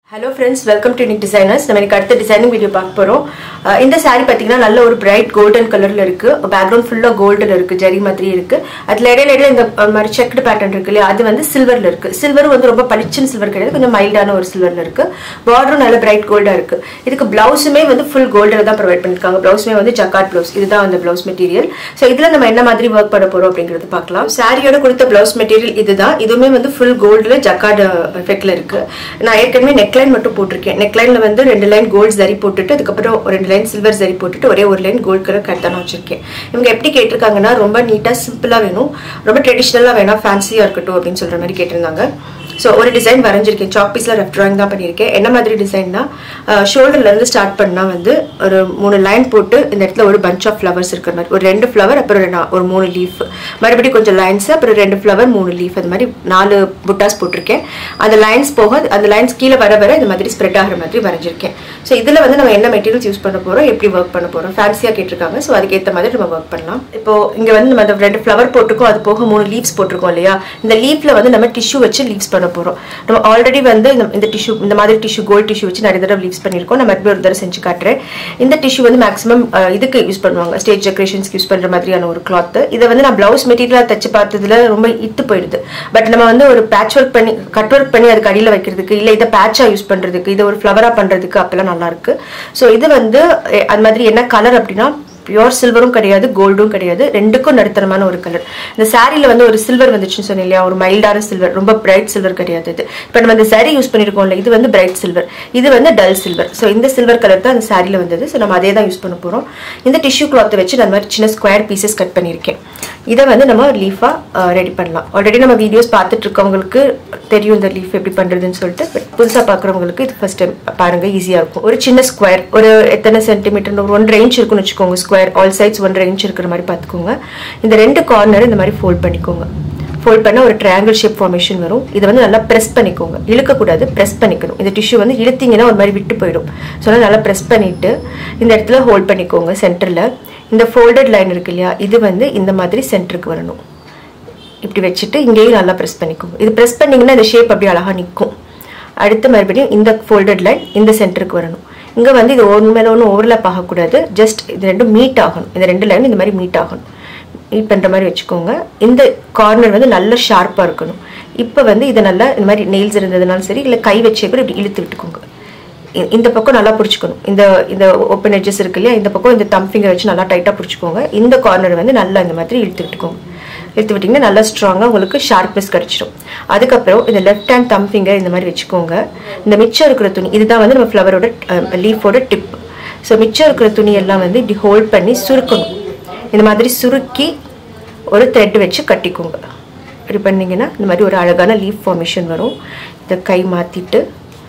Hello friends, welcome to Unique Designers. நம்ம இன்னைக்கு அடுத்த டிசைனிங் வீடியோ பார்க்க போறோம். இந்த saree பாத்தீங்கன்னா நல்ல ஒரு bright golden கலர்ல இருக்கு. பேக்ரவுண்ட் ஃபுல்லா கோல்ட்ல இருக்கு, ஜரி மாதிரி இருக்கு. அதுல இடையில இந்த மாதிரி செக்டு பேட்டர்ன் இருக்குல, அது வந்து சில்வர்ல இருக்கு. சில்வர் வந்து ரொம்ப பளிச்சுன்னு சில்வர் கிடையாது, கொஞ்சம் மைல்டான ஒரு சில்வர்ல இருக்கு. பார்டரும் நல்ல bright கோல்டா இருக்கு. இதுக்கு பிளவுஸுமே வந்து full கோல்ட்ல தான் ப்ரொவைட் பண்ணிருக்காங்க. பிளவுஸுமே வந்து ஜக்கார்ட் பிளவுஸ். இதுதான் அந்த பிளவுஸ் மெட்டீரியல். சோ இதுல நம்ம என்ன மாதிரி வர்க் பண்ண போறோம் அப்படிங்கறது பார்க்கலாம். சாரியோட கொடுத்த பிளவுஸ் மெட்டீரியல் இதுதான். இதுவுமே வந்து full கோல்ட்ல ஜக்கார்ட் எஃபெக்ட்ல இருக்கு. நான் ஏற்கனவே நெக்லைன் மட்டும் போட்டுருக்கேன். நெக்லைன்ல வந்து 2 லைன் கோல்ட் ஜரி போட்டுட்டு அதுக்கப்புறம் 2 லைன் சில்வர் ஜரி போட்டுட்டு ஒரே ஒரு லைன் கோல்ட் கலர் கட் தான் வச்சிருக்கேன். இவங்க எப்படி கேட்டிருக்காங்கன்னா ரொம்ப நீட்டா சிம்பிளா வேணும், ரொம்ப ட்ரெடிஷனலா வேணாம், ஃபேன்சியா இருக்கட்டும் அப்படின்னு சொல்ற மாதிரி கேட்டிருந்தாங்க. ஸோ ஒரு டிசைன் வரைஞ்சிருக்கேன். சாக் பீஸ்ல ரஃப் டிராயிங் தான் பண்ணியிருக்கேன். என்ன மாதிரி டிசைன்னா ஷோல்டர்ல இருந்து ஸ்டார்ட் பண்ணா வந்து ஒரு 3 லைன் போட்டு இந்த இடத்துல ஒரு பஞ்ச் ஆஃப் ஃப்ளவர்ஸ் இருக்கிற மாதிரி ஒரு 2 ஃப்ளவர், அப்புறம் ஒரு 3 லீஃப், மறுபடியும் கொஞ்சம் லைன்ஸ், அப்புறம் 2 ஃப்ளவர் 3 லீஃப், அது மாதிரி 4 புட்டாஸ் போட்டிருக்கேன். அந்த லைன்ஸ் போக அந்த லைன்ஸ் கீழே வர வர இந்த மாதிரி ஸ்ப்ரெட் ஆகிற மாதிரி வரைஞ்சிருக்கேன். ஸோ இதில் வந்து நம்ம என்ன மெட்டீரியல்ஸ் யூஸ் பண்ண போகிறோம், எப்படி ஒர்க் பண்ண போகிறோம், ஃபேன்சியாக கேட்டிருக்காங்க. ஸோ அதுக்கேற்ற மாதிரி நம்ம ஒர்க் பண்ணலாம். இப்போ இங்கே வந்து நம்ம அந்த 2 ஃப்ளவர் போட்டிருக்கோம், அது போக 3 லீவ்ஸ் போட்டிருக்கோம் இல்லையா. இந்த லீஃப்ல வந்து நம்ம டிஷ்யூ வச்சு லீவ்ஸ் பண்ண போகிறோம். நம்ம ஆல்ரெடி வந்து இந்த டிஷ்யூ, இந்த மாதிரி டிஷ்யூ கோல்ட் டிஷ்யூ வச்சு நிறைய தடவை லீவ்ஸ் பண்ணியிருக்கோம். நான் மறுபடியும் ஒரு தடவை செஞ்சு காட்டுறேன். இந்த டிஷ்யூ வந்து மேக்ஸிமம் இதுக்கு யூஸ் பண்ணுவாங்க, ஸ்டேஜ் டெக்கரேஷன்ஸ்க்கு யூஸ் பண்ணுற மாதிரியான ஒரு கிளாத். இதை வந்து நான் பிளவுஸ் மெட்டீரியலாக தச்சு பார்த்ததுல ரொம்ப இத்து போயிடுது. பட் நம்ம வந்து ஒரு பேட்ச் ஒர்க் பண்ணி கட் ஒர்க் பண்ணி அதுக்கு அடியில் வைக்கிறதுக்கு, இல்லை இதை பேட்சா யூஸ் பண்ணுறதுக்கு, இதை ஒரு ஃப்ளவராக பண்ணுறதுக்கு அப்பெல்லாம் நல்லா இருக்கு. ஸோ இது வந்து அது மாதிரி என்ன கலர் அப்படின்னா பியூர் சில்வரும் கிடையாது, கோல்டும் கிடையாது, ரெண்டுக்கும் நடுத்தரமான ஒரு கலர். இந்த சாரியில வந்து ஒரு சில்வர் வந்துச்சுன்னு சொன்னேன் இல்லையா, ஒரு மைல்டான சில்வர், ரொம்ப பிரைட் சில்வர் கிடையாது இது. இப்போ நம்ம இந்த சாரி யூஸ் பண்ணிருக்கோம்ல, இது வந்து பிரைட் சில்வர், இது வந்து டல் சில்வர். ஸோ இந்த சில்வர் கலர் தான் அந்த சாரியில வந்தது. ஸோ நம்ம அதே தான் யூஸ் பண்ண போறோம். இந்த டிஷ்யூ கிளாத்தை வச்சு நான் மாதிரி சின்ன ஸ்கொயர் பீசஸ் கட் பண்ணியிருக்கேன். இதை வந்து நம்ம லீஃபா ரெடி பண்ணலாம். ஆல்ரெடி நம்ம வீடியோஸ் பார்த்துட்டு இருக்கவங்களுக்கு தெரியும் இந்த லீஃப் எப்படி பண்றதுன்னு சொல்லிட்டு. புதுசாக பார்க்குறவங்களுக்கு இது ஃபர்ஸ்ட் டைம் பாருங்க, ஈஸியா இருக்கும். ஒரு சின்ன ஸ்கொயர், ஒரு எத்தனை சென்டிமீட்டர், ஒரு 1 இன்ச் இருக்குன்னு வச்சுக்கோங்க. ஸ்கொயர் ஆல் சைட்ஸ் 1 இன்ச் இருக்கிற மாதிரி பார்த்துக்கோங்க. இந்த 2 கார்னர் இந்த மாதிரி ஃபோல்ட் பண்ணிக்கோங்க. ஃபோல்ட் பண்ண ஒரு ட்ரையாங்கிள் ஷேப் ஃபார்மேஷன் வரும். இதை வந்து நல்லா ப்ரெஸ் பண்ணிக்கோங்க. இழுக்கக்கூடாது, ப்ரெஸ் பண்ணிக்கணும். இந்த டிஷ்யூ வந்து இழுத்தீங்கன்னா ஒரு மாதிரி விட்டு போயிடும். ஸோ நல்லா ப்ரெஸ் பண்ணிட்டு இந்த இடத்துல ஹோல்ட் பண்ணிக்கோங்க. சென்டரில் இந்த ஃபோல்டட் லைன் இருக்கு இல்லையா, இது வந்து இந்த மாதிரி சென்டருக்கு வரணும். இப்படி வச்சுட்டு இங்கேயும் நல்லா ப்ரெஸ் பண்ணிக்கோங்க. இது ப்ரெஸ் பண்ணிங்கன்னா இந்த ஷேப் அப்படி அழகாக நிற்கும். அடுத்து மறுபடியும் இந்த ஃபோல்டட் லைன் இந்த சென்டருக்கு வரணும். இங்கே வந்து இது ஒன்று மேலே ஒன்று ஓவர்லாப் ஆகக்கூடாது, ஜஸ்ட் இது ரெண்டும் மீட் ஆகணும். இந்த 2 லைன் இந்த மாதிரி மீட் ஆகணும். மீட் பண்ணுற மாதிரி வச்சுக்கோங்க. இந்த கார்னர் வந்து நல்லா ஷார்ப்பாக இருக்கணும். இப்போ வந்து இதை நல்லா இந்த மாதிரி நெயில்ஸ் இருந்ததுனாலும் சரி, இல்லை கை வச்சே கூட இப்படி இழுத்து விட்டுக்கோங்க. இந்த பக்கம் நல்லா பிடிச்சிக்கணும். இந்த ஓப்பன் எட்ஜஸ் இருக்கு இல்லையா, இந்த பக்கம் இந்த தம் ஃபிங்கர் வச்சு நல்லா டைட்டாக பிடிச்சிக்கோங்க. இந்த கார்னர் வந்து நல்லா இந்த மாதிரி இழுத்து விட்டுக்கோங்க. எடுத்து விட்டிங்கன்னா நல்லா ஸ்ட்ராங்காக உங்களுக்கு ஷார்ப்னஸ் கிடச்சிடும். அதுக்கப்புறம் இந்த லெஃப்ட் ஹேண்ட் தம் ஃபிங்கர் இந்த மாதிரி வச்சுக்கோங்க. இந்த மிச்சம் இருக்கிற துணி, இதுதான் வந்து நம்ம ஃப்ளவரோட லீஃபோட டிப். ஸோ மிச்சம் இருக்கிற துணி எல்லாம் வந்து இப்படி ஹோல்ட் பண்ணி சுருக்கணும். இந்த மாதிரி சுருக்கி ஒரு த்ரெட் வச்சு கட்டிக்கோங்க. இப்படி பண்ணிங்கன்னா இந்த மாதிரி ஒரு அழகான லீஃப் ஃபார்மேஷன் வரும். இதை கை மாற்றிட்டு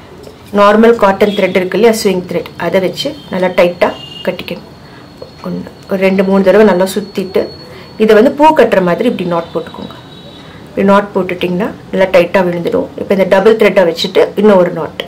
நார்மல் காட்டன் த்ரெட் இருக்கு இல்லையா, ஸ்விங் த்ரெட், அதை வச்சு நல்லா டைட்டாக கட்டிக்கணும். ஒரு 2-3 தடவை நல்லா சுற்றிட்டு இதை வந்து பூ கட்டுற மாதிரி இப்படி நாட் போட்டுக்கோங்க. இப்படி நாட் போட்டுட்டிங்கன்னா நல்லா டைட்டாக விழுந்துடும். இப்போ இந்த டபுள் த்ரெட்டை வச்சுட்டு இன்னும் ஒரு நாட்.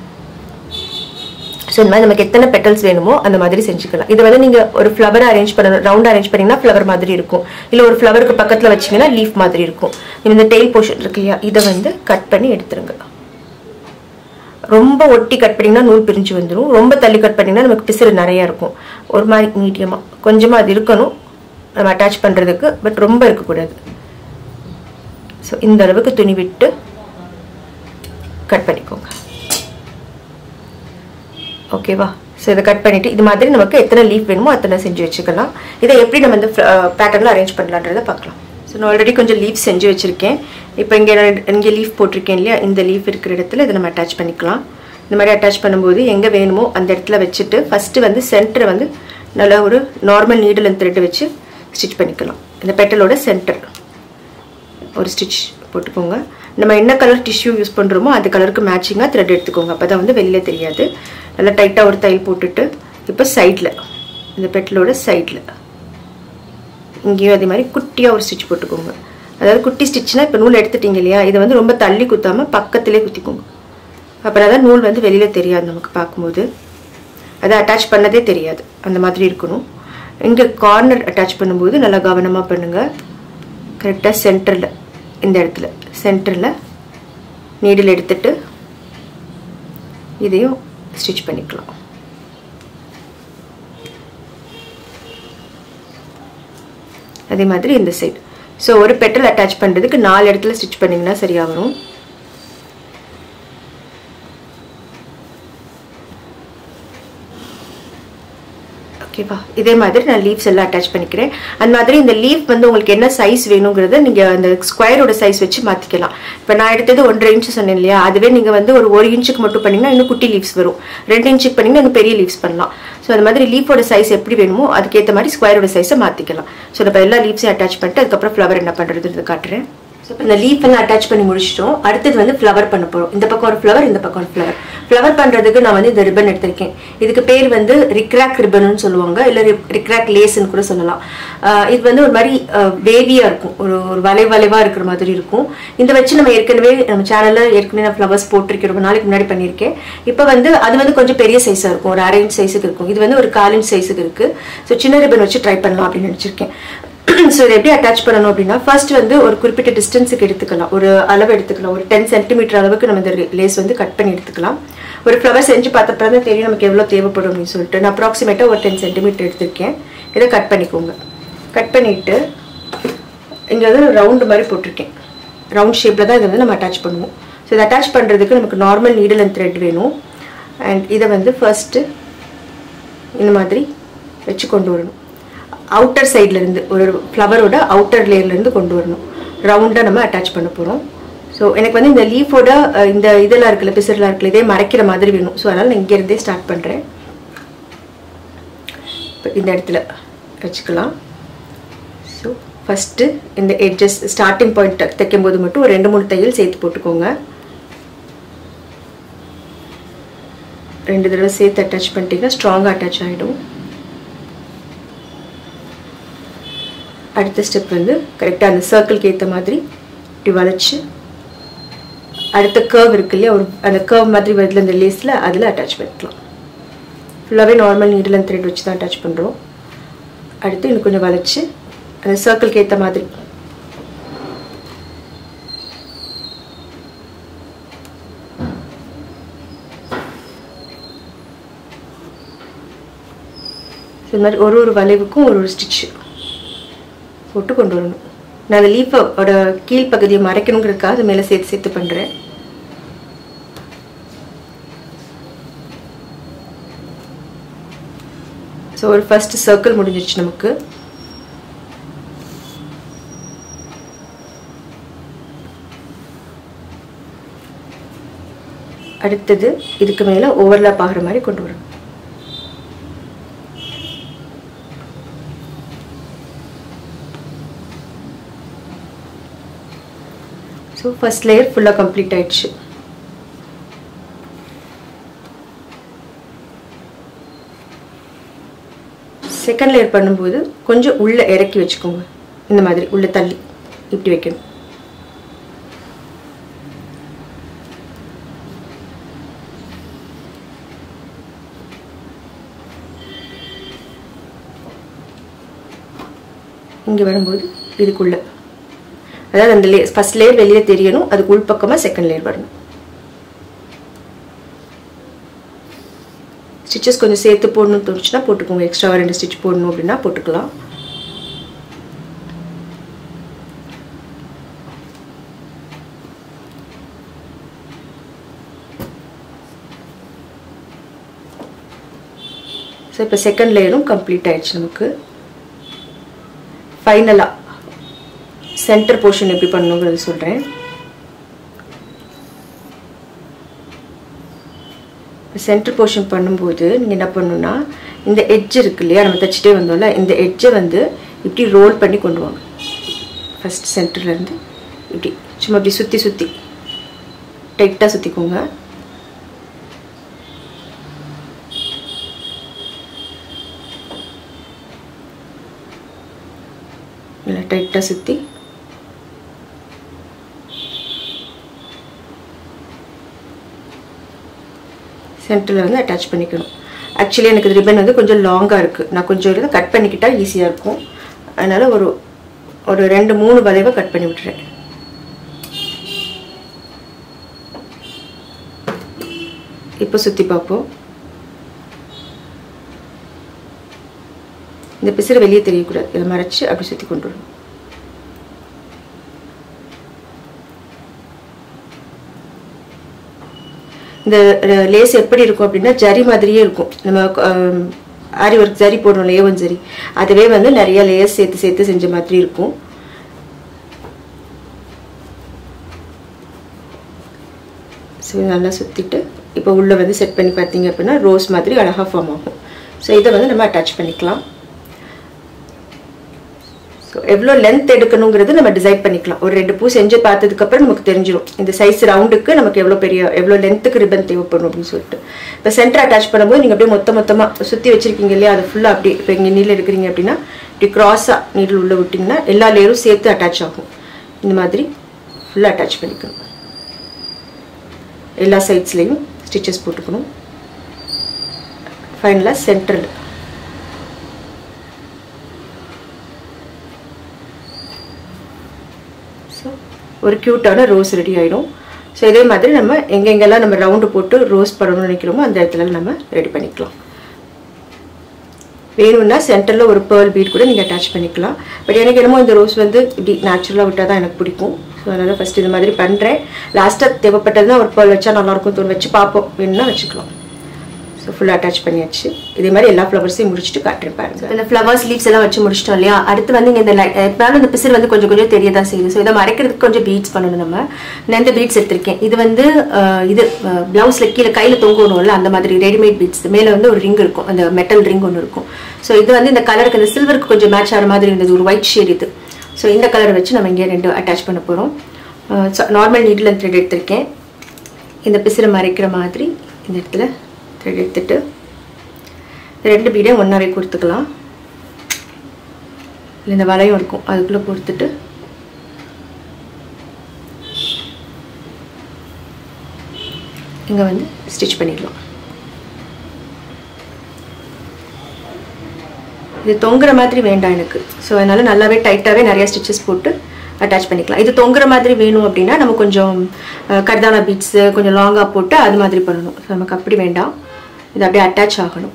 ஸோ இந்த மாதிரி நமக்கு எத்தனை பெட்டல்ஸ் வேணுமோ அந்த மாதிரி செஞ்சுக்கலாம். இதை வந்து நீங்கள் ஒரு ஃப்ளவர் அரேஞ்ச் பண்ணணும், ரவுண்ட் அரேஞ்ச் பண்ணிங்கன்னா ஃப்ளவர் மாதிரி இருக்கும், இல்லை ஒரு ஃப்ளவருக்கு பக்கத்தில் வச்சிங்கன்னா லீஃப் மாதிரி இருக்கும். இந்த டெயில் போர்ஷன் இருக்கு இல்லையா, இதை வந்து கட் பண்ணி எடுத்துருங்க. ரொம்ப ஒட்டி கட் பண்ணிங்கன்னா நூல் பிரிஞ்சு வந்துடும். ரொம்ப தள்ளி கட் பண்ணிங்கன்னா நமக்கு பிசுறு நிறையா இருக்கும். ஒரு மாதிரி மீடியமாக கொஞ்சமாக அது இருக்கணும் நம்ம அட்டாச் பண்ணுறதுக்கு, பட் ரொம்ப இருக்கக்கூடாது. ஸோ இந்த அளவுக்கு துணி விட்டு கட் பண்ணிக்கோங்க. ஓகேவா? ஸோ இதை கட் பண்ணிவிட்டு இது மாதிரி நமக்கு எத்தனை லீஃப் வேணுமோ அத்தனை செஞ்சு வச்சுக்கலாம். இதை எப்படி நம்ம இந்த பேட்டர்னில் அரேஞ்ச் பண்ணலான்றதை பார்க்கலாம். ஸோ நான் ஆல்ரெடி கொஞ்சம் லீஃப் செஞ்சு வச்சுருக்கேன். இப்போ இங்கே லீஃப் போட்டிருக்கேன் இல்லையா, இந்த லீஃப் இருக்கிற இடத்துல இதை நம்ம அட்டாச் பண்ணிக்கலாம். இந்த மாதிரி அட்டாச் பண்ணும்போது எங்கே வேணுமோ அந்த இடத்துல வச்சுட்டு ஃபஸ்ட்டு வந்து சென்டரை வந்து நல்லா ஒரு நார்மல் நீடில் அண்ட் த்ரெட் வச்சு ஸ்டிச் பண்ணிக்கலாம். இந்த பெட்டலோட சென்டர் ஒரு ஸ்டிச் போட்டுக்கோங்க. நம்ம என்ன கலர் டிஷ்யூ யூஸ் பண்ணுறோமோ அந்த கலருக்கு மேட்சிங்காக த்ரெட் எடுத்துக்கோங்க. அப்போ தான் வந்து வெளியில் தெரியாது. நல்லா டைட்டாக ஒரு தையல் போட்டுட்டு இப்போ சைடில் இந்த பெட்டலோட சைடில் இங்கேயும் அதே மாதிரி குட்டியாக ஒரு ஸ்டிச் போட்டுக்கோங்க. அதாவது குட்டி ஸ்டிச்னா இப்போ நூல் எடுத்துட்டீங்க இல்லையா, இதை வந்து ரொம்ப தள்ளி குத்தாமல் பக்கத்திலே குத்திக்கோங்க. அப்புறம் தான் நூல் வந்து வெளியில் தெரியாது, நமக்கு பார்க்கும்போது அதை அட்டாச் பண்ணதே தெரியாது. அந்த மாதிரி இருக்கணும். இங்கே கார்னர் அட்டாச் பண்ணும்போது நல்லா கவனமாக பண்ணுங்கள். கரெக்டாக சென்டரில் இந்த இடத்துல சென்டரில் நீடில் எடுத்துட்டு இதையும் ஸ்டிச் பண்ணிக்கலாம். அதே மாதிரி இந்த சைடு. ஸோ ஒரு பெட்டல் அட்டாச் பண்ணுறதுக்கு 4 இடத்துல ஸ்டிச் பண்ணிங்கன்னா சரியாக வரும். ஓகேவா? இதே மாதிரி நான் லீவ்ஸ் எல்லாம் அட்டாச் பண்ணிக்கிறேன். அந்த மாதிரி இந்த லீவ் வந்து உங்களுக்கு என்ன சைஸ் வேணுங்கிறத நீங்கள் அந்த ஸ்கொயரோட சைஸ் வச்சு மாற்றிக்கலாம். இப்போ நான் எடுத்தது 1.5 இன்ச்சு சொன்னேன் இல்லையா, அதுவே நீங்கள் வந்து ஒரு 1 இன்ச்சுக்கு மட்டும் பண்ணிங்கன்னா இன்னும் குட்டி லீவ்ஸ் வரும். 2 இன்ச்சுக்கு பண்ணிங்கன்னா இன்னும் பெரிய லீவ்ஸ் பண்ணலாம். ஸோ அந்த மாதிரி லீஃபோட சைஸ் எப்படி வேணுமோ அதுக்கேற்ற மாதிரி ஸ்கொயரோட சைஸை மாற்றிக்கலாம். ஸோ நம்ம எல்லா லீவ்ஸையும் அட்டாச் பண்ணிட்டு அதுக்கப்புறம் ஃப்ளவர் என்ன பண்ணுறதுன்னு காட்டுறேன். ஸோ இப்போ இந்த லீஃப் எல்லாம் அட்டாச் பண்ணி முடிச்சிட்டோம். அடுத்தது வந்து ஃப்ளவர் பண்ண போகிறோம். இந்த பக்கம் ஒரு ஃப்ளவர், இந்த பக்கம் ஒரு ஃப்ளவர். ஃப்ளவர் பண்ணுறதுக்கு நான் வந்து இந்த ரிப்பன் எடுத்திருக்கேன். இதுக்கு பேர் வந்து ரிக்ராக் ரிப்பன்னு சொல்லுவாங்க, இல்லை ரிக்ராக் லேஸ்ன்னு கூட சொல்லலாம். இது வந்து ஒரு மாதிரி வேவியாக இருக்கும், ஒரு வளைவாக இருக்கிற மாதிரி இருக்கும். இந்த வச்சு நம்ம ஏற்கனவே நம்ம சேனலில் ஏற்கனவே நான் ஃப்ளவர்ஸ் போட்டிருக்கேன், ரொம்ப நாளைக்கு முன்னாடி பண்ணியிருக்கேன். இப்போ வந்து அது வந்து கொஞ்சம் பெரிய சைஸாக இருக்கும், ஒரு 1/2 இன்ச் சைஸுக்கு இருக்கும். இது வந்து ஒரு 1/4 இன்ச் சைஸுக்கு இருக்குது. ஸோ சின்ன ரிப்பன் வச்சு ட்ரை பண்ணலாம் அப்படின்னு நினச்சிருக்கேன். ஸோ இதை எப்படி அட்டாச் பண்ணணும் அப்படின்னா, ஃபர்ஸ்ட் வந்து ஒரு குறிப்பிட்ட டிஸ்டன்ஸுக்கு எடுத்துக்கலாம், ஒரு அளவு எடுத்துக்கலாம். ஒரு 10 சென்டிமீட்டர் அளவுக்கு நம்ம இந்த லேஸ் வந்து கட் பண்ணி எடுத்துக்கலாம். ஒரு ஃப்ளவர் செஞ்சு பார்த்தப்பறம் தான் தெரியும் நமக்கு எவ்வளோ தேவைப்படும் அப்படின்னு சொல்லிட்டு. நான் அப்ராக்சிமேட்டாக ஒரு 10 சென்டிமீட்டர் எடுத்திருக்கேன். இதை கட் பண்ணிக்கோங்க. கட் பண்ணிவிட்டு இங்கே வந்து ரவுண்டு மாதிரி போட்டிருக்கேன். ரவுண்ட் ஷேப்பில் தான் இதை வந்து நம்ம அட்டாச் பண்ணுவோம். ஸோ இதை அட்டாச் பண்ணுறதுக்கு நமக்கு நார்மல் நீடில் அண்ட் த்ரெட் வேணும். அண்ட் இதை வந்து ஃபர்ஸ்ட்டு இந்த மாதிரி வச்சு கொண்டு வரணும். அவுட்டர் சைட்லேருந்து, ஒரு ஃப்ளவரோட அவுட்டர் லேயர்லேருந்து கொண்டு வரணும். ரவுண்டாக நம்ம அட்டாச் பண்ண போகிறோம். ஸோ எனக்கு வந்து இந்த லீஃபோட இந்த இதெல்லாம் இருக்குல்ல, பிசர்லாம் இருக்குல்ல, இதே மறைக்கிற மாதிரி வேணும். ஸோ அதனால் நான் இங்கேருந்தே ஸ்டார்ட் பண்ணுறேன். இப்போ இந்த இடத்துல வச்சுக்கலாம். ஸோ ஃபஸ்ட்டு இந்த எட்ஜஸ் ஸ்டார்டிங் பாயிண்ட் தைக்கும்போது மட்டும் ஒரு 2-3 தையல் சேர்த்து போட்டுக்கோங்க. 2 தடவை சேர்த்து அட்டாச் பண்ணிட்டீங்கன்னா ஸ்ட்ராங்காக அட்டாச் ஆகிடும். அடுத்த ஸ்டெப் வந்து கரெக்டாக அந்த சர்க்கிள்க்கு ஏற்ற மாதிரி இப்படி வளைச்சு அடுத்த கர்வ் இருக்கு இல்லையா, ஒரு அந்த கர்வ் மாதிரி வருதுல இந்த லேஸில், அதில் அட்டாச் பண்ணிக்கலாம். ஃபுல்லாகவே நார்மல் நீடில் அண்ட் த்ரெட் வச்சு தான் அட்டாச் பண்ணுறோம். அடுத்து இன்னும் கொஞ்சம் வளைச்சு அந்த சர்க்கிள்க்கு ஏற்ற மாதிரி இது மாதிரி ஒரு வளைவுக்கும் ஒரு ஸ்டிச்சு போட்டு கொண்டு வரணும். நான் அந்த லீஃபோட கீழ் பகுதியை மறைக்கணுங்கிறதுக்காக அது மேலே சேர்த்து பண்ணுறேன். ஸோ ஒரு ஃபர்ஸ்ட் சர்க்கிள் முடிஞ்சிருச்சு நமக்கு. அடுத்தது இதுக்கு மேலே ஓவர்லாப் ஆகிற மாதிரி கொண்டு வரணும். ஸோ ஃபர்ஸ்ட் லேயர் ஃபுல்லாக கம்ப்ளீட் ஆயிடுச்சு. செகண்ட் லேயர் பண்ணும்போது கொஞ்சம் உள்ளே இறக்கி வச்சுக்கோங்க. இந்த மாதிரி உள்ளே தள்ளி இப்படி வைக்கணும். இங்கே வரும்போது இதுக்குள்ளே, அதாவது அந்த ஃபர்ஸ்ட் லேயர் வெளியே தெரியணும், அதுக்கு உள்பக்கமாக செகண்ட் லேயர் வரணும். ஸ்டிச்சஸ் கொஞ்சம் சேர்த்து போடணும்னு தோணுச்சுன்னா போட்டுக்கோங்க. எக்ஸ்ட்ரா 2 ஸ்டிச் போடணும் அப்படின்னா போட்டுக்கலாம். ஸோ இப்போ செகண்ட் லேயரும் கம்ப்ளீட் ஆயிடுச்சு நமக்கு. ஃபைனலாக சென்டர் போர்ஷன் எப்படி பண்ணணுங்கிறது சொல்கிறேன். சென்டர் போர்ஷன் பண்ணும்போது நீங்கள் என்ன பண்ணணும்னா, இந்த எட்ஜ் இருக்கு இல்லையா, நம்ம தைச்சிட்டே வந்தோம்ல, இந்த எட்ஜை வந்து இப்படி ரோல் பண்ணி கொண்டு வாங்க. ஃபர்ஸ்ட் சென்டர்லேருந்து இப்படி சும்மா இப்படி சுற்றி சுற்றி டைட்டாக சுற்றிக்கோங்க. இல்லை டைட்டாக சுற்றி சென்டரில் வந்து அட்டாச் பண்ணிக்கணும். ஆக்சுவலி எனக்கு ரிப்பன் வந்து கொஞ்சம் லாங்காக இருக்குது. நான் கொஞ்சம் இதை கட் பண்ணிக்கிட்டால் ஈஸியாக இருக்கும். அதனால் ஒரு 2-3 வளைவை கட் பண்ணி விட்டுறேன். இப்போ சுற்றி பார்ப்போம். இந்த பிசுறு வெளியே தெரியக்கூடாது, இதை மறைச்சு அப்படி சுற்றி கொண்டு வரணும். இந்த லேஸ் எப்படி இருக்கும் அப்படின்னா ஜரி மாதிரியே இருக்கும். நம்ம ஆரி ஒர்க் ஜரி போடுறோம், லேவன் ஜரி, அதுவே வந்து நிறைய லேயர்ஸ் சேர்த்து சேர்த்து செஞ்ச மாதிரி இருக்கும். ஸோ நல்லா சுற்றிட்டு இப்போ உள்ளே வந்து செட் பண்ணி பார்த்தீங்க அப்படின்னா ரோஸ் மாதிரி அழகாக ஃபார்ம் ஆகும். ஸோ இதை வந்து நம்ம அட்டாச் பண்ணிக்கலாம். ஸோ எவ்வளோ லென்த் எடுக்கணுங்கிறது நம்ம டிசைட் பண்ணிக்கலாம். ஒரு 2 பூ செஞ்சு பார்த்ததுக்கப்புறம் நமக்கு தெரிஞ்சிடும் இந்த சைஸ் ரவுண்டுக்கு நமக்கு எவ்வளோ லென்த்துக்கு ரிப்பன் தேவைப்படும் அப்படின்னு சொல்லிட்டு. இப்போ சென்டர் அட்டாச் பண்ணும்போது நீங்கள் அப்படியே மொத்தமாக சுற்றி வச்சிருக்கீங்க இல்லையா, அது ஃபுல்லாக அப்படி இப்போ இங்கே நீடில் எடுக்கிறீங்க அப்படின்னா இப்படி க்ராஸாக நீடில் உள்ளே விட்டிங்கன்னா எல்லா லேயரும் சேர்த்து அட்டாச் ஆகும். இந்த மாதிரி ஃபுல்லாக அட்டாச் பண்ணிக்கணும். எல்லா சைட்ஸ்லேயும் ஸ்டிச்சஸ் போட்டுக்கணும். ஃபைனலாக சென்டரில் ஒரு க்யூட்டான ரோஸ் ரெடி ஆகிடும். ஸோ இதே மாதிரி நம்ம எங்கெங்கெல்லாம் நம்ம ரவுண்டு போட்டு ரோஸ் பண்ணணும்னு நினைக்கிறோமோ அந்த இடத்துல நம்ம ரெடி பண்ணிக்கலாம். வேணும்னா சென்டரில் ஒரு பேர்ல் பீட் கூட நீங்கள் அட்டாச் பண்ணிக்கலாம். பட் எனக்கு என்னமோ இந்த ரோஸ் வந்து இப்படி நேச்சுரலாக விட்டால் தான் எனக்கு பிடிக்கும். ஸோ அதனால் ஃபஸ்ட் இது மாதிரி பண்ணுறேன். லாஸ்ட்டாக தேவைப்பட்டதுன்னா ஒரு பேர்ல் வச்சா நல்லாயிருக்கும் தோணு, வச்சு பார்ப்போம், வேணும்னா வச்சுக்கலாம். ஸோ ஃபுல்லாக அட்டாச் பண்ணியாச்சு. இதே மாதிரி எல்லா ஃப்ளவர்ஸையும் முடிச்சுட்டு காட்டுறேன் பாருங்க. இந்த ஃப்ளவர்ஸ் லீவ்ஸ் எல்லாம் வச்சு முடிச்சிட்டோம் இல்லையா. அடுத்து வந்து இங்கே இந்த எப்பனாலும் இந்த பிசிறு வந்து கொஞ்சம் கொஞ்சம் தெரிய தான் செய்யுது. ஸோ இதை மறைக்கிறதுக்கு கொஞ்சம் பீட்ஸ் பண்ணணும். நான் இந்த பீட்ஸ் எடுத்திருக்கேன். இது வந்து இது பிளவுஸில் கீழே கையில் தொங்கணும்ல அந்த மாதிரி ரெடிமேட் பீட்ஸ். மேலே வந்து ஒரு ரிங் இருக்கும், அந்த மெட்டல் ரிங் ஒன்று இருக்கும். ஸோ இது வந்து இந்த கலருக்கு இந்த சில்வருக்கு கொஞ்சம் மேட்ச் ஆகிற மாதிரி இருந்தது, ஒரு ஒயிட் ஷேட் இது. ஸோ இந்த கலரை வச்சு நம்ம இங்கே 2 அட்டாச் பண்ண போகிறோம். நார்மல் நீடில் த்ரெட் எடுத்திருக்கேன். இந்த பிசிறை மறைக்கிற மாதிரி இந்த இடத்துல த்ரெட் எடுத்துட்டு 2 பீடையும் ஒன்றாவே கொடுத்துக்கலாம். இந்த வளையம் இருக்கும் அதுக்குள்ளே கொடுத்துட்டு இங்கே வந்து ஸ்டிச் பண்ணிடலாம். இது தொங்குற மாதிரி வேண்டாம் எனக்கு. ஸோ அதனால நல்லாவே டைட்டாகவே நிறைய ஸ்டிச்சஸ் போட்டு அட்டாச் பண்ணிக்கலாம். இது தொங்குற மாதிரி வேணும் அப்படின்னா நம்ம கொஞ்சம் கர்தானா பீட்ஸு கொஞ்சம் லாங்காக போட்டு அது மாதிரி பண்ணணும். ஸோ நமக்கு அப்படி வேண்டாம், இது அப்படியே அட்டாச் ஆகணும்.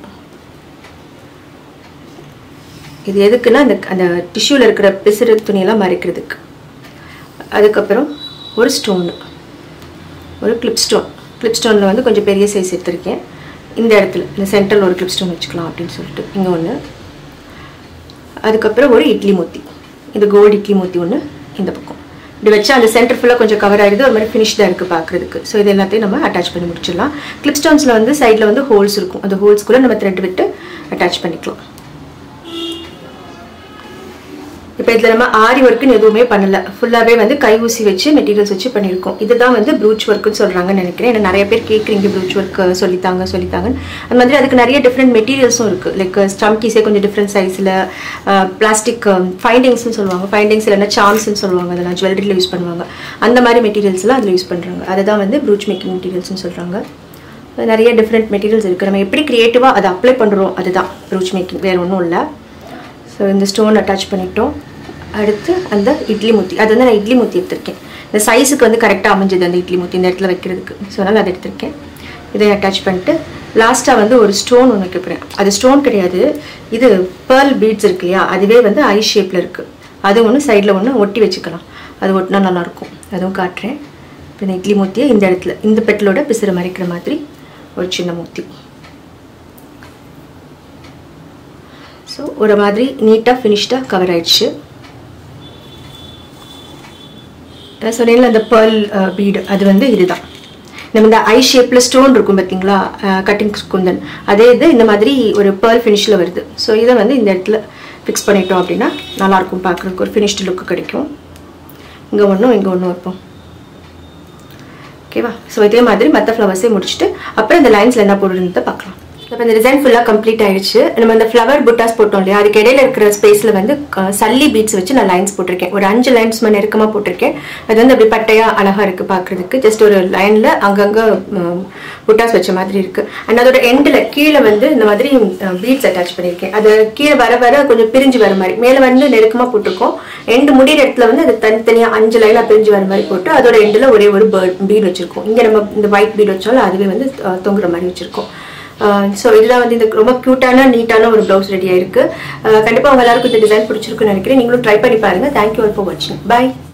இது எதுக்குன்னா அந்த டிஷ்யூவில் இருக்கிற பிசிறு துணியெல்லாம் மறைக்கிறதுக்கு. அதுக்கப்புறம் ஒரு ஸ்டோனு, ஒரு கிளிப் ஸ்டோனில் வந்து கொஞ்சம் பெரிய சைஸ் எடுத்திருக்கேன். இந்த இடத்துல இந்த சென்டரில் ஒரு கிளிப் ஸ்டோன் வச்சுக்கலாம் அப்படின்னு சொல்லிட்டு இங்கே ஒன்று. அதுக்கப்புறம் ஒரு இட்லி மூத்தி, இந்த கோல்டு இட்லி மூத்தி ஒன்று இந்த பக்கம். இப்படி வச்சா அந்த சென்டர் ஃபுல்லாக கொஞ்சம் கவர் ஆகிடுது, ஒரு மாதிரி ஃபினிஷ்டாக இருக்குது பார்க்குறதுக்கு. ஸோ இது எல்லாத்தையும் நம்ம அட்டாச் பண்ணி முடிச்சிடலாம். கிளிப் ஸ்டோன்ஸில் வந்து சைடில் வந்து ஹோல்ஸ் இருக்கும், அந்த ஹோல்ஸ்குள்ளே நம்ம த்ரெட் விட்டு அட்டாச் பண்ணிக்கலாம். இப்போ இதில் நம்ம ஆரி ஒர்க்குன்னு எதுவுமே பண்ணலை, ஃபுல்லாகவே வந்து கை ஊசி வச்சு மெட்டீரியல்ஸ் வச்சு பண்ணியிருக்கோம். இதுதான் வந்து ப்ரூச் ஒர்க்குன்னு சொல்கிறாங்கன்னு நினைக்கிறேன். ஏன்னா நிறைய பேர் கேட்குறீங்க ப்ரூச் ஒர்க் சொல்லித்தாங்க. அந்த மாதிரி அதுக்கு நிறைய டிஃப்ரெண்ட் மெட்டீரியல்ஸும் இருக்குது. லைக் ஸ்டம்கீஸே கொஞ்சம் டிஃப்ரெண்ட் சைஸில், பிளாஸ்டிக் ஃபைண்டிங்ஸ்னு சொல்லுவாங்க, ஃபைண்டிங்ஸ் இல்லைன்னா சாம்ஸ்ன்னு சொல்லுவாங்க, அதெல்லாம் ஜுவல்லரியில் யூஸ் பண்ணுவாங்க. அந்த மாதிரி மெட்டீரியல்ஸ்லாம் அதில் யூஸ் பண்ணுறாங்க. அதை தான் வந்து ப்ரூச் மேக்கிங் மெட்டீரியல்ஸ்னு சொல்கிறாங்க. நிறைய டிஃப்ரெண்ட் மெட்டீரியல்ஸ் இருக்குது. நம்ம எப்படி க்ரியேட்டிவாக அதை அப்ளை பண்ணுறோம் அதுதான் ப்ரூச் மேக்கிங், வேறு ஒன்றும் இல்லை. ஸோ இந்த ஸ்டோன் அட்டாச் பண்ணிட்டோம். அடுத்து அந்த இட்லி மூத்தி, அது வந்து நான் இட்லி மூத்தி எடுத்திருக்கேன். இந்த சைஸுக்கு வந்து கரெக்டாக அமைஞ்சது அந்த இட்லி மூத்தி இந்த இடத்துல வைக்கிறதுக்கு. ஸோ அதனால் அதை எடுத்திருக்கேன். இதை அட்டாச் பண்ணிட்டு லாஸ்ட்டாக வந்து ஒரு ஸ்டோன் ஒன்று வைக்கிறேன். அது ஸ்டோன் கிடையாது, இது பேர்ல் பீட்ஸ் இருக்கு இல்லையா, அதுவே வந்து ஐ ஷேப்பில் இருக்குது. அது ஒன்று சைடில் ஒன்று ஒட்டி வச்சுக்கலாம், அது ஒட்டினா நல்லாயிருக்கும். அதுவும் காட்டுறேன். இப்போ இந்த இட்லி மூத்தியை இந்த இடத்துல இந்த பெட்டலோட பிசுறு மறைக்கிற மாதிரி ஒரு சின்ன மூத்தி. ஸோ ஒரு மாதிரி நீட்டாக ஃபினிஷ்டாக கவர் ஆயிடுச்சு. சொன்னேன்ல அந்த பேர்ல் பீடு, அது வந்து இதுதான். நம்ம இந்த ஐ ஷேப்பில் ஸ்டோன் இருக்கும் பார்த்தீங்களா, கட்டிங் குந்தன், அதே இது இந்த மாதிரி ஒரு பேர்ல் ஃபினிஷில் வருது. ஸோ இதை வந்து இந்த இடத்துல ஃபிக்ஸ் பண்ணிட்டோம் அப்படின்னா நல்லாயிருக்கும், பார்க்குறதுக்கு ஒரு ஃபினிஷ்டு லுக்கு கிடைக்கும். இங்கே ஒன்றும் இங்கே ஒன்றும் வைப்போம். ஓகேவா? ஸோ இதே மாதிரி மற்ற ஃப்ளவர்ஸே முடிச்சுட்டு அப்புறம் இந்த லைன்ஸில் என்ன போடுறதுன்னு பார்க்கலாம். இப்போ இந்த டிசைன் ஃபுல்லாக கம்ப்ளீட் ஆயிடுச்சு. நம்ம இந்த ஃப்ளவர் புட்டாஸ் போட்டோம் இல்லையா, அதுக்கு இடையில இருக்கிற ஸ்பேஸில் வந்து சல்லி பீட்ஸ் வச்சு நான் லைன்ஸ் போட்டிருக்கேன். ஒரு 5 லைன்ஸ் நெருக்கமாக போட்டிருக்கேன். அது வந்து அப்படி பட்டையாக அழகாக இருக்குது பார்க்குறதுக்கு. ஜஸ்ட் ஒரு லைனில் அங்கங்கே புட்டாஸ் வச்ச மாதிரி இருக்குது. அண்ட் அதோட எண்டில் கீழே வந்து இந்த மாதிரி பீட்ஸ் அட்டாச் பண்ணியிருக்கேன். அது கீழே வர வர கொஞ்சம் பிரிஞ்சு வர மாதிரி, மேலே வந்து நெருக்கமாக போட்டிருக்கோம். எண்டு முடிகிற இடத்துல வந்து அது தனித்தனியாக 5 லைனாக பிரிஞ்சு வர மாதிரி போட்டு அதோட எண்டில் ஒரே ஒரு பீட் வச்சுருக்கோம். இங்கே நம்ம இந்த ஒயிட் பீட் வச்சாலும் அதுவே வந்து தொங்குற மாதிரி வச்சுருக்கோம். ஸோ இதுதான் வந்து இந்த ரொம்ப க்யூட்டான நீட்டான ஒரு ப்ளவுஸ் ரெடி ஆயிருக்கு. கண்டிப்பாக உங்க எல்லாருக்கும் இந்த டிசைன் பிடிச்சிருக்குன்னு நினைக்கிறேன். நீங்களும் ட்ரை பண்ணி பாருங்க. தேங்க்யூ ஆல் ஃபார் வாட்சிங். பை.